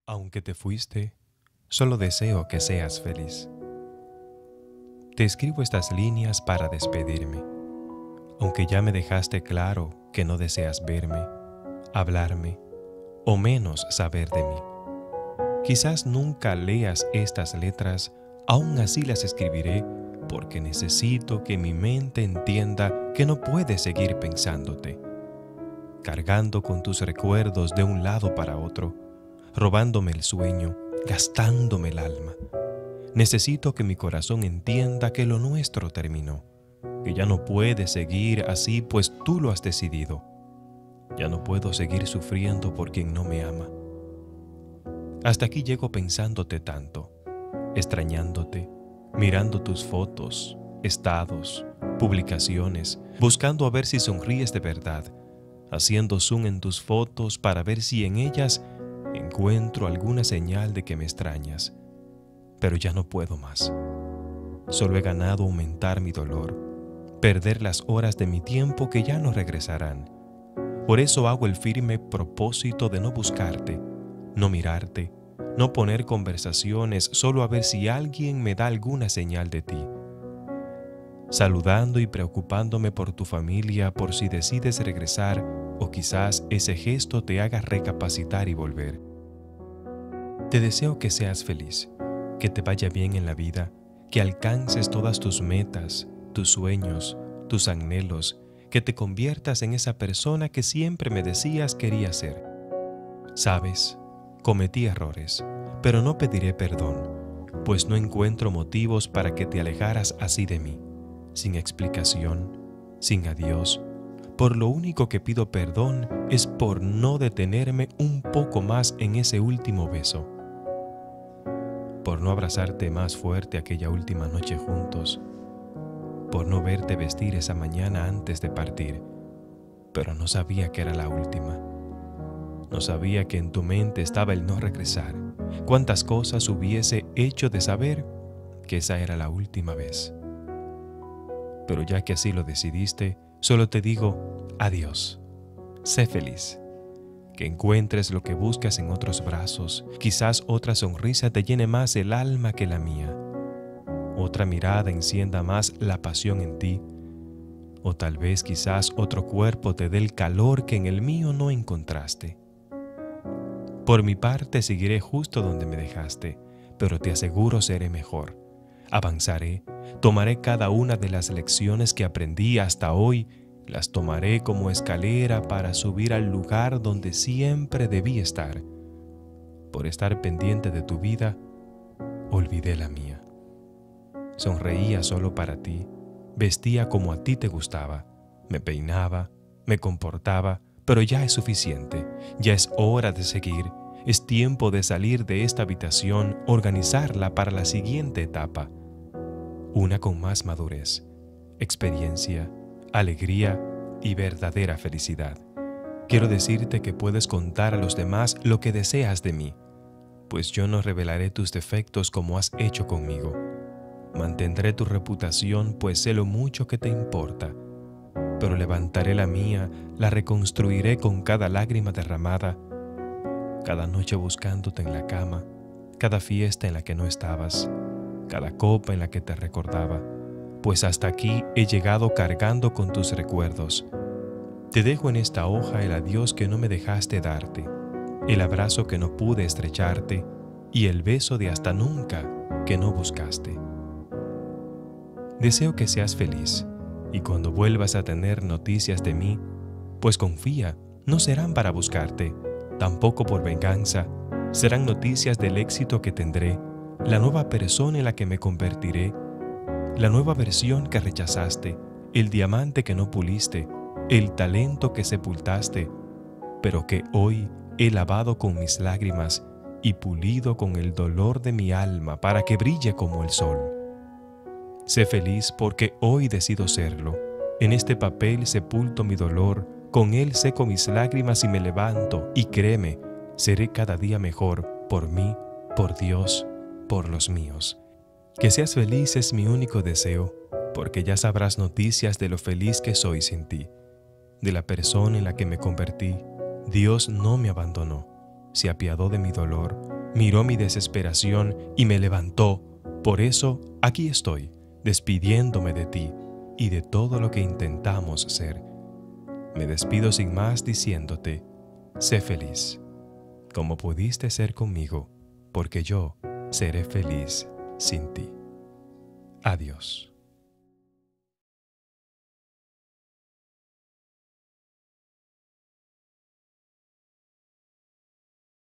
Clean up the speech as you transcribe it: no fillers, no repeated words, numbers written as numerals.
Aunque te fuiste, solo deseo que seas feliz. Te escribo estas líneas para despedirme, aunque ya me dejaste claro que no deseas verme, hablarme o menos saber de mí. Quizás nunca leas estas letras, aún así las escribiré porque necesito que mi mente entienda que no puedes seguir pensándote, cargando con tus recuerdos de un lado para otro, robándome el sueño, gastándome el alma. Necesito que mi corazón entienda que lo nuestro terminó, que ya no puede seguir así pues tú lo has decidido. Ya no puedo seguir sufriendo por quien no me ama. Hasta aquí llego pensándote tanto, extrañándote, mirando tus fotos, estados, publicaciones, buscando a ver si sonríes de verdad, haciendo zoom en tus fotos para ver si en ellas encuentro alguna señal de que me extrañas. Pero ya no puedo más. Solo he ganado aumentar mi dolor, perder las horas de mi tiempo que ya no regresarán. Por eso hago el firme propósito de no buscarte, no mirarte, no poner conversaciones solo a ver si alguien me da alguna señal de ti. Saludando y preocupándome por tu familia por si decides regresar o quizás ese gesto te haga recapacitar y volver. Te deseo que seas feliz, que te vaya bien en la vida, que alcances todas tus metas, tus sueños, tus anhelos, que te conviertas en esa persona que siempre me decías quería ser. Sabes, cometí errores, pero no pediré perdón, pues no encuentro motivos para que te alejaras así de mí, sin explicación, sin adiós. Por lo único que pido perdón es por no detenerme un poco más en ese último beso, por no abrazarte más fuerte aquella última noche juntos, por no verte vestir esa mañana antes de partir, pero no sabía que era la última. No sabía que en tu mente estaba el no regresar. Cuántas cosas hubiese hecho de saber que esa era la última vez. Pero ya que así lo decidiste, solo te digo adiós. Sé feliz. Que encuentres lo que buscas en otros brazos. Quizás otra sonrisa te llene más el alma que la mía. Otra mirada encienda más la pasión en ti. O tal vez quizás otro cuerpo te dé el calor que en el mío no encontraste. Por mi parte seguiré justo donde me dejaste, pero te aseguro seré mejor. Avanzaré, tomaré cada una de las lecciones que aprendí hasta hoy, las tomaré como escalera para subir al lugar donde siempre debí estar. Por estar pendiente de tu vida, olvidé la mía. Sonreía solo para ti, vestía como a ti te gustaba, me peinaba, me comportaba, pero ya es suficiente, ya es hora de seguir, es tiempo de salir de esta habitación, organizarla para la siguiente etapa, una con más madurez, experiencia, alegría y verdadera felicidad. Quiero decirte que puedes contar a los demás lo que deseas de mí, pues yo no revelaré tus defectos como has hecho conmigo. Mantendré tu reputación, pues sé lo mucho que te importa, pero levantaré la mía, la reconstruiré con cada lágrima derramada, cada noche buscándote en la cama, cada fiesta en la que no estabas, cada copa en la que te recordaba, pues hasta aquí he llegado cargando con tus recuerdos. Te dejo en esta hoja el adiós que no me dejaste darte, el abrazo que no pude estrecharte y el beso de hasta nunca que no buscaste. Deseo que seas feliz y cuando vuelvas a tener noticias de mí, pues confía, no serán para buscarte, tampoco por venganza, serán noticias del éxito que tendré, la nueva persona en la que me convertiré, la nueva versión que rechazaste, el diamante que no puliste, el talento que sepultaste, pero que hoy he lavado con mis lágrimas y pulido con el dolor de mi alma para que brille como el sol. Sé feliz porque hoy decido serlo. En este papel sepulto mi dolor, con él seco mis lágrimas y me levanto, y créeme, seré cada día mejor por mí, por Dios, por los míos. Que seas feliz es mi único deseo, porque ya sabrás noticias de lo feliz que soy sin ti. De la persona en la que me convertí, Dios no me abandonó, se apiadó de mi dolor, miró mi desesperación y me levantó. Por eso aquí estoy, despidiéndome de ti y de todo lo que intentamos ser. Me despido sin más diciéndote, sé feliz, como pudiste ser conmigo, porque yo seré feliz sin ti. Adiós.